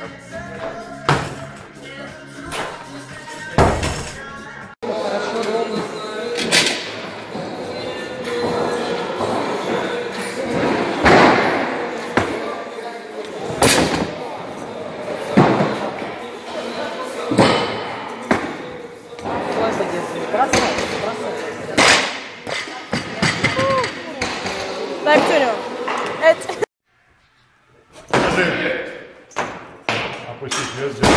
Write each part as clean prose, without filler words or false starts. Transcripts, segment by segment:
Опустить вес, сделать.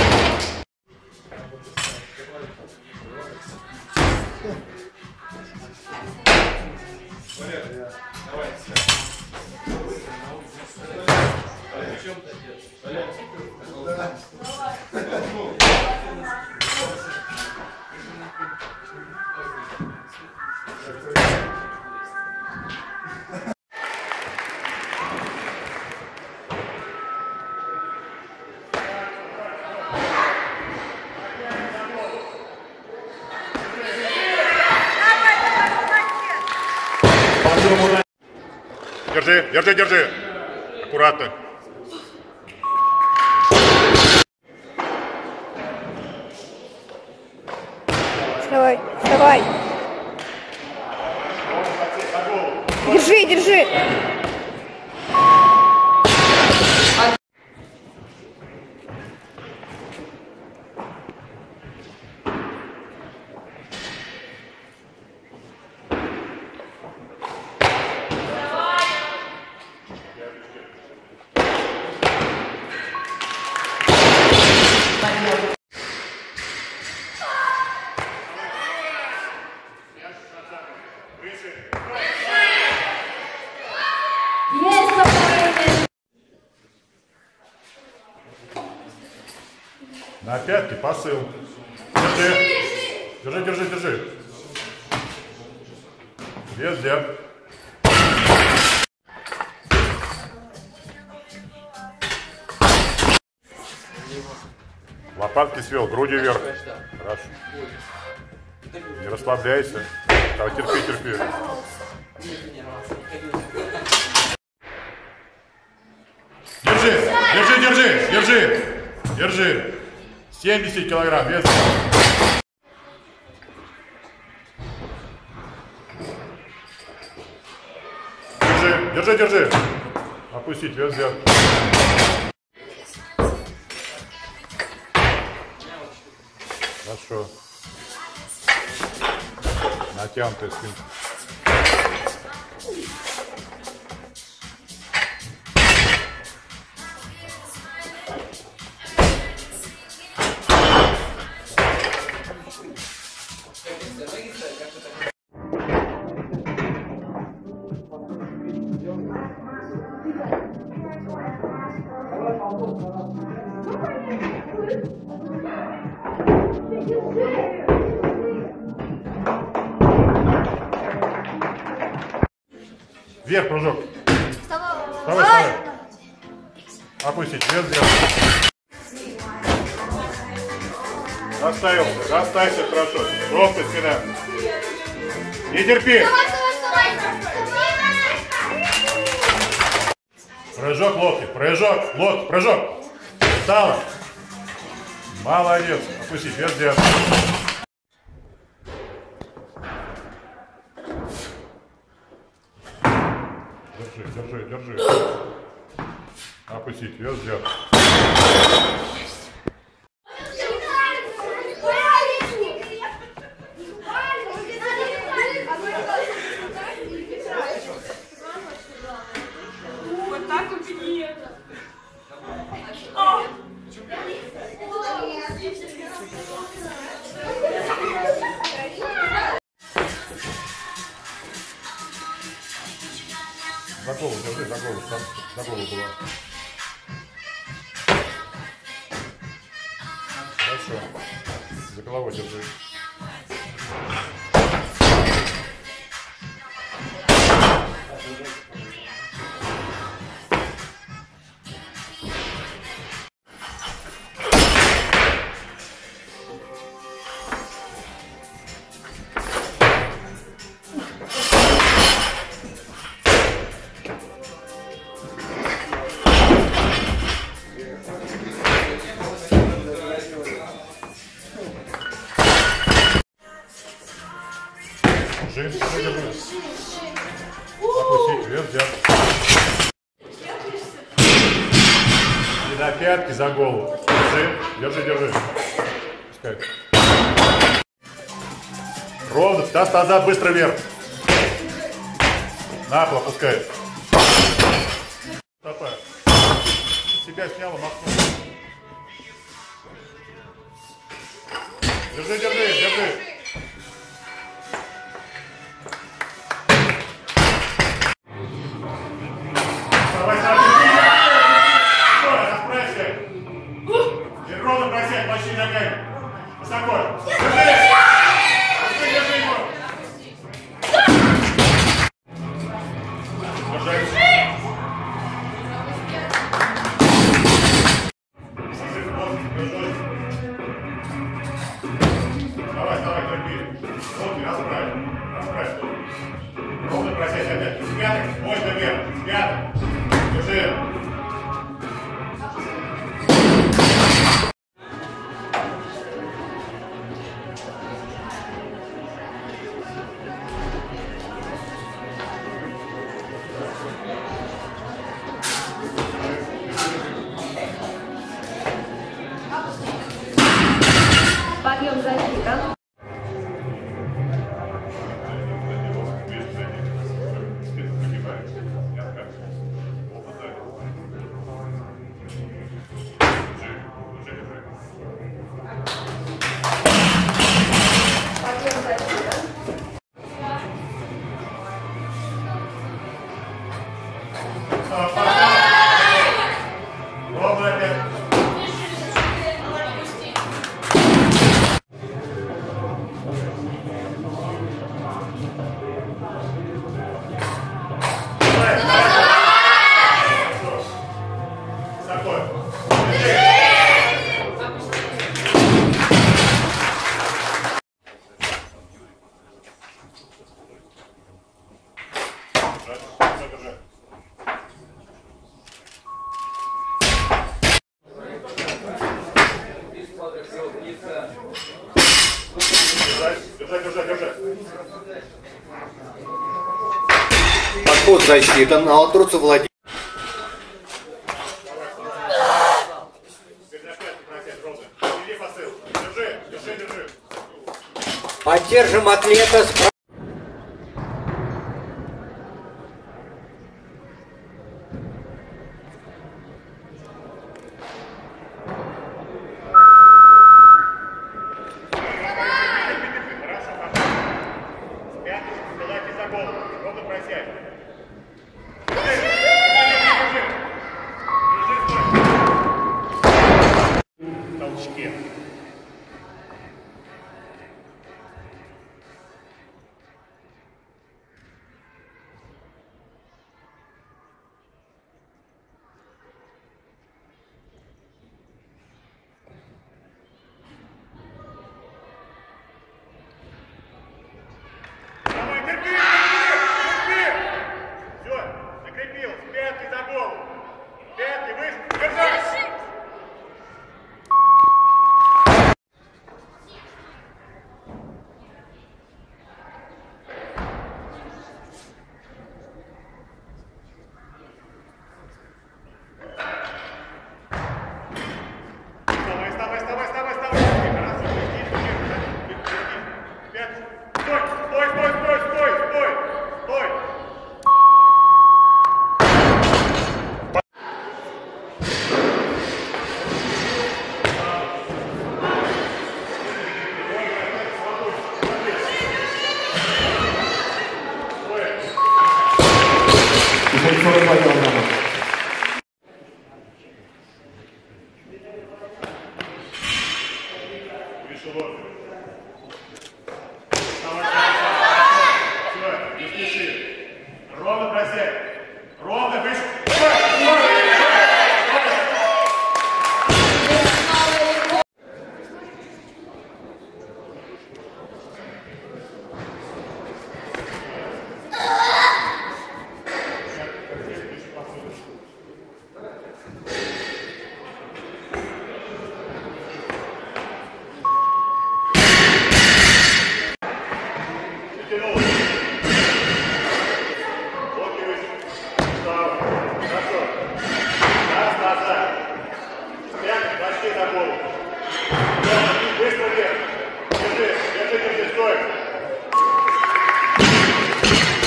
Держи, держи, держи. Аккуратно. Вставай, вставай. Держи, держи. На пятки посыл. Держи. Держи, держи, держи. Вес держи. Лопатки свел, груди вверх. Хорошо. Не расслабляйся. Давай, терпи, терпи. Держи, держи, держи, держи. Держи. 70 килограмм вес. Держи, держи, держи. Опустить вес вверх. Хорошо. Натянутая спинка. Вверх, прыжок. Вставай, вставай. Опустить, вес вверх. Расставился, расставься хорошо. Ровно спина. Не терпи. Прыжок локти, прыжок, локти, прыжок. Встала. Молодец. Опустить, вес вверх. Держи, держи, держи. Опустить, вес вверх. Вот так вот и это. За голову держи, за голову, за голову была. Хорошо. За головой держи. За пятки, за голову. Держи, держи, держи. Пускай. Ровно, таз назад, быстро вверх. На пол, опускай. Стопа. Себя сняла, махнул. Держи, держи, держи. Давай, расправься. И ровно просядь, почти ногами. Высоко. Держи. Держи его. Давай, давай, терпи. Руки расправь. Расправь. Ровно просядь опять. С пяток, можно вверх. С пяток. Держи. Подъем защита. Подход защита, на утруцу владение. Поддержим атлета с... Ровно просядь. Ровно выше.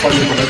Подожди.